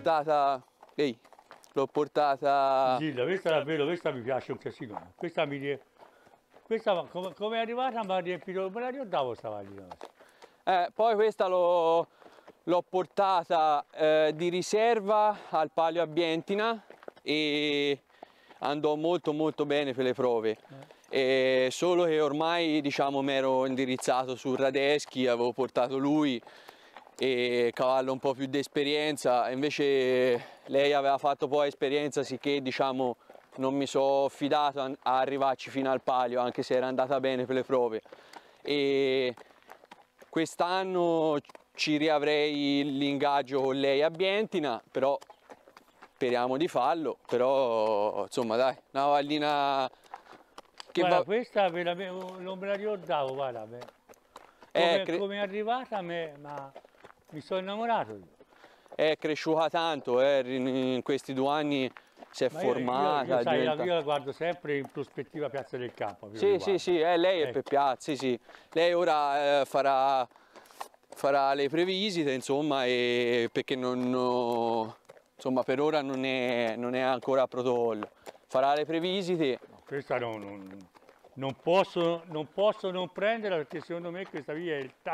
portata, ehi, l'ho portata... Zilla, questa davvero, questa mi piace un casino. Questa come è arrivata mi ha riempito, me la ricordavo sta pagina. Poi questa l'ho portata di riserva al Palio a Bientina e andò molto molto bene per le prove. Solo che ormai diciamo mi ero indirizzato su Radetzky, avevo portato lui e cavallo un po' più di esperienza, invece lei aveva fatto poi esperienza, sicché diciamo non mi sono fidato a arrivarci fino al Palio, anche se era andata bene per le prove. E quest'anno ci riavrei l'ingaggio con lei a Bientina, però speriamo di farlo, però insomma dai, una cavallina che Guarda, va... questa non me la ricordavo, guarda, come è arrivata ma mi sono innamorato io. È cresciuta tanto, in questi 2 anni si è formata. Sai, io la guardo sempre in prospettiva Piazza del Campo. Sì, lei è per Piazza, sì. Lei ora farà le previsite, insomma, perché insomma, per ora non è ancora a protocollo. Farà le previsite. No, questa non posso non prenderla perché secondo me questa via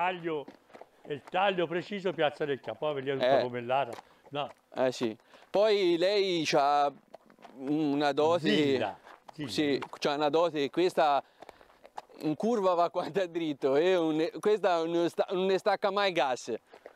è il taglio preciso Piazza del Campo. Poi vediamo tutta pomellata. No. Sì. Poi lei ha una dote. Zilla. Sì, c'ha una dote, questa in curva va quanto è dritto e questa non ne stacca mai gas.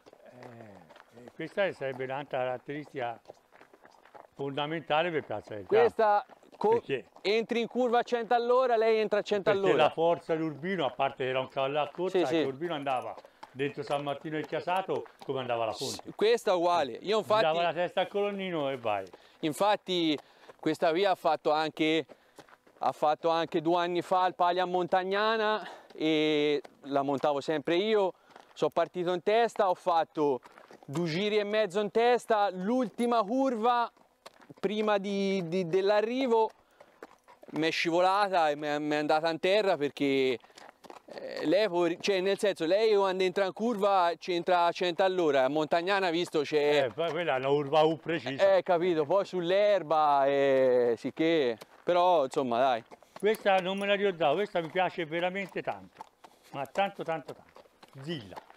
Questa sarebbe un'altra caratteristica fondamentale per Piazza del Campo. Questa entri in curva a 100 all'ora, lei entra a 100 all'ora. Perché la forza di Urbino, a parte che era un cavallo a corsa, sì. Urbino andava dentro San Martino del Chiasato come andava la Fonte. Questa è uguale. Io infatti dava la testa al colonnino e vai. Infatti questa via ha fatto anche 2 anni fa il Palio a Montagnana e la montavo sempre io. Sono partito in testa, ho fatto 2 giri e mezzo in testa, l'ultima curva prima dell'arrivo mi è scivolata e mi è andata in terra perché lei, cioè nel senso, lei quando entra in curva ci entra a 100 all'ora, a Montagnana visto c'è... poi quella è una curva precisa. Capito, poi sull'erba, sì che... Però insomma dai. Questa non me la ricordavo, questa mi piace veramente tanto, ma tanto. Zilla.